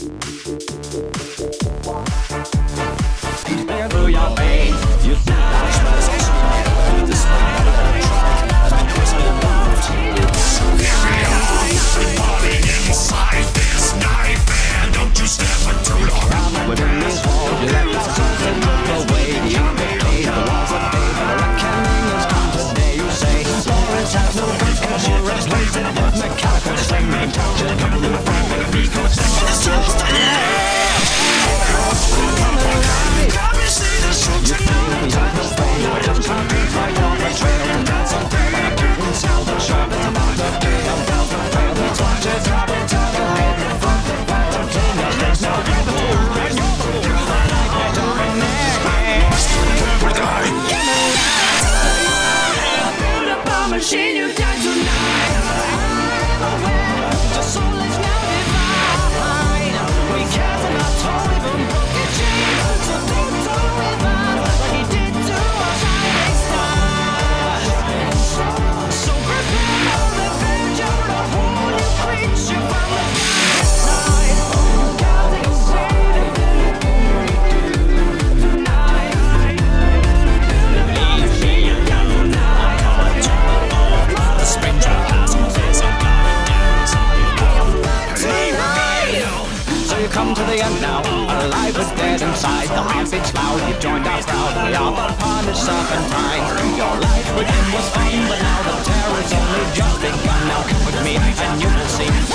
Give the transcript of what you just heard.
Through your veins, you see that Falling inside this nightmare. Don't you step too long. within these walls, you let the sun and move away. You pay the walls of paper. The reckoning is come today. You say Lawrence has no guts, cause you replace it with mechanical singing. Just come to the front with a beat, cause it's just a you feel me on the phone, you just can't be right on the trail. And that's until I can't sell the shop. It's about the day, I'm down to fail. It's what you travel to the head. The front, the back, the king, there's no good to do. There's no good to do. I like it during build up a machine, you die tonight. Your soul is now divine. We can't not toll, even book a chain. So don't toll with us like he did to our shining star. So prepare for revenge, you're a whole new creature from the dark side. Gotta say tonight. Leave me alone now. The stranger has a face of so you come to the end now, alive but dead inside. The heartbeat's loud, you've joined our crowd. We are the punish serpentine. Your life with him was fine, but now the terror's only just begun. Now come with me and you will see